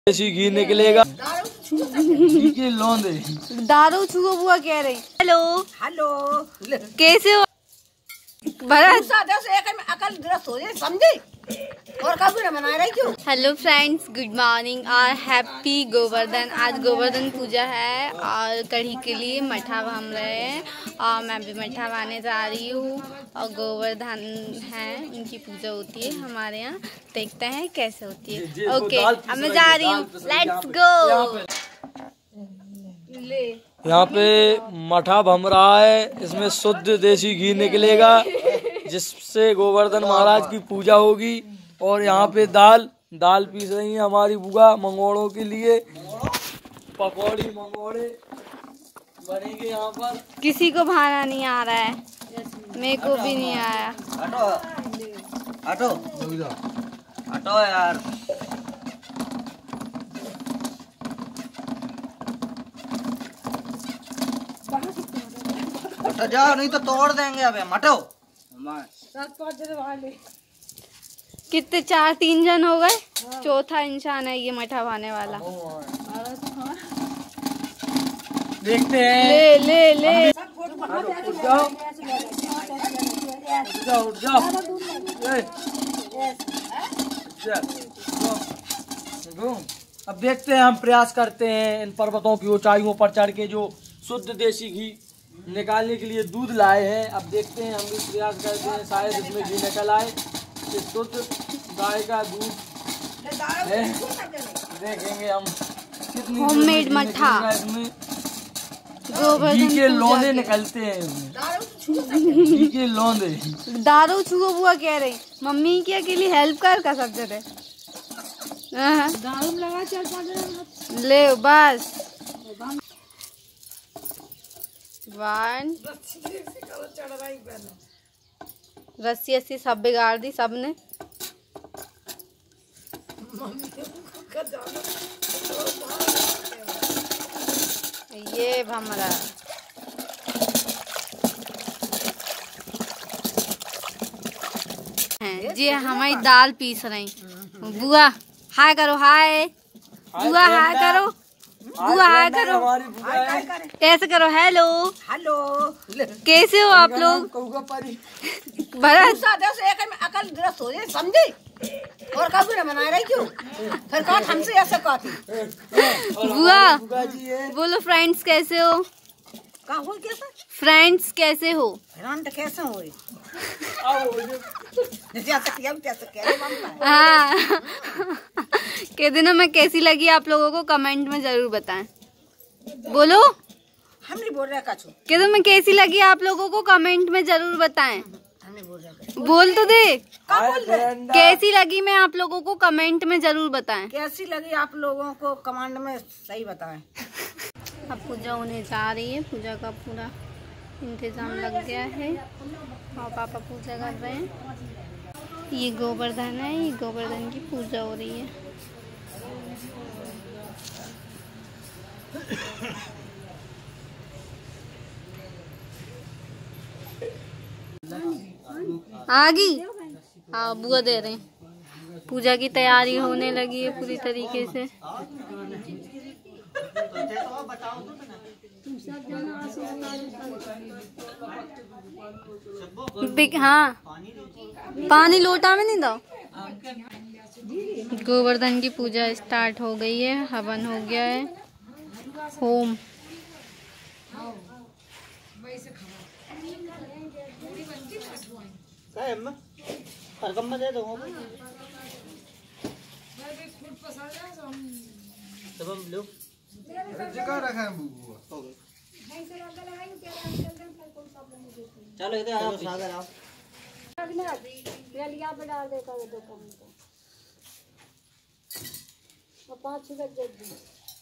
देसी घी निकलेगा। घी के लौंदे दारू छुओ बुआ कह रही। हेलो हेलो कैसे हो भरत? अकल ग्रस्त हो जाए समझे और कभी ना बना रही क्यों। हेलो फ्रेंड्स, गुड मॉर्निंग और हैप्पी गोवर्धन। आज गोवर्धन पूजा है और कढ़ी के लिए मठा भम रहे हैं और मैं भी मठा भाने जा रही हूँ। और गोवर्धन है, उनकी पूजा होती है हमारे यहाँ। देखते हैं कैसे होती है। ओके, अब मैं जा रही हूँ। Let's go. यहाँ पे मठा भम रहा है, इसमें शुद्ध देसी घी निकलेगा जिससे गोवर्धन महाराज की पूजा होगी। और यहाँ पे दाल पीस रही है हमारी बुआ मंगोड़ों के लिए। पकौड़ी मंगोड़े बनेंगे यहाँ पर। किसी को भाना नहीं आ रहा है, मेरे को भी नहीं आया। हटो हटो यार। हटो जाओ नहीं तो तोड़ देंगे। अबे हटो। कितने 4-3 जन हो गए। चौथा इंसान है ये मठा भाने वाला। देखते हैं। ले ले ले। उठ जाओ। अब देखते हैं, हम प्रयास करते हैं इन पर्वतों की ऊंचाइयों पर चढ़ के जो शुद्ध देसी घी निकालने के लिए दूध लाए हैं। अब देखते हैं, हम भी प्रयास करते हैं, शायद इसमें घी निकल आए। ये शुद्ध गाय का दूध है। देखेंगे हम कितनी होममेड मठा। इसमें घी के लौंदे निकलते हैं। घी के लौंदे दारू छुओ बुआ कह रही। मम्मी की अकेली हेल्प कर सकते थे। दारू लगा चल ले बस। 1 रस्सी सब बिगाड़ दी सबने। ये भमरा है जी। हमारी दाल पीस रही बुआ। हाय करो, हाय बुआ, हाय करो बुआ, हाय करो। ऐसे करो। हेलो हेलो कैसे हो आप लोग? भरत अकल ग्रस्त हो जाए समझे और कभी ना बना रही क्यों। फिर कहा हमसे ऐसे कहती। बुआ बोलो, फ्रेंड्स कैसे हो? कहा हो कैसा? फ्रेंड्स कैसे हो? फ्रेंड कैसे हो? हाँ के दिनों में कैसी लगी आप लोगों को कमेंट में जरूर बताएं। बोलो। हम नहीं बोल रहे कछु। के दिनों में कैसी लगी आप लोगों को कमेंट में जरूर बताएं। हम नहीं बोल रहे। बोल तो दे। कैसी लगी मैं आप लोगों को कमेंट में जरूर बताएं। कैसी लगी आप लोगों को कमेंट में सही बताएं। अब पूजा होने जा रही है। पूजा का पूरा इंतजाम लग गया है और पापा पूजा कर रहे हैं। ये गोवर्धन है, ये गोवर्धन की पूजा हो रही है। आगी हाँ बुआ दे रहे हैं। पूजा की तैयारी होने लगी है पूरी तरीके से। हाँ पानी लोटा में नहीं दो। गोवर्धन की पूजा स्टार्ट हो गई है। हवन हो गया है। होम चलो इधर आओ, सागर आओ। डाल देता है 2 कम तो 5 लग जाएगी।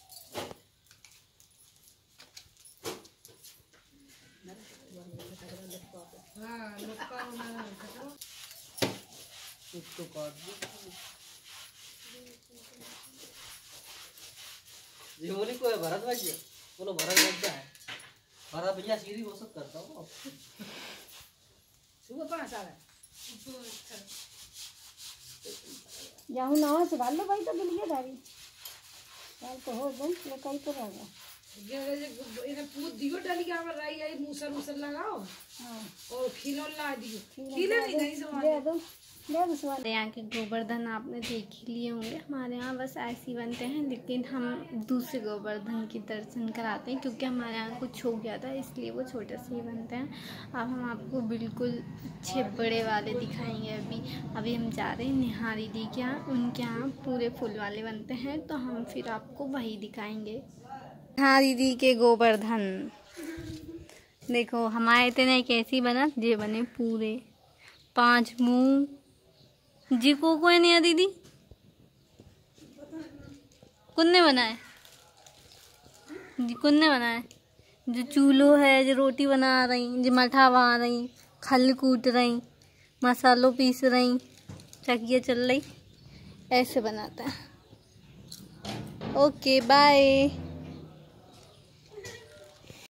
जीवनी को है भरत भैया। बोलो भरत भैया है। भरत भैया सीधी वो सब करता हूँ। सुबह 5 आ रहा है। जाऊँ ना संभाल लो भाई तो मिल गया दारी। कल तो हो गई ये कहीं तो रहेगा। इधर पूछ दियो डलिया में रही है मूसर मूसर लगाओ और खिलौन ला दियो। खिले भी नहीं सवाल दे दो सवाल। हमारे यहाँ के गोवर्धन आपने देख ही लिए होंगे। हमारे यहाँ बस ऐसे ही बनते हैं, लेकिन हम दूसरे गोवर्धन की दर्शन कराते हैं क्योंकि हमारे यहाँ कुछ हो गया था, इसलिए वो छोटे से ही बनते हैं। अब हम आपको बिल्कुल अच्छे बड़े वाले दिखाएंगे। अभी हम जा रहे हैं निहारी दी के यहाँ, उनके यहाँ पूरे फूल वाले बनते हैं, तो हम फिर आपको वही दिखाएंगे। निहारी दी के गोवर्धन देखो हमारे इतने कैसी बना, ये बने पूरे 5 मुँह जी को कोई नहीं है दीदी, कुन्ने बनाए जी, कुन्ने बनाए जो चूल्हो है, जो रोटी बना रही, जो मठा बना रही, खल कूट रही, मसालों पीस रही, चकिया चल रही, ऐसे बनाता है। Okay bye.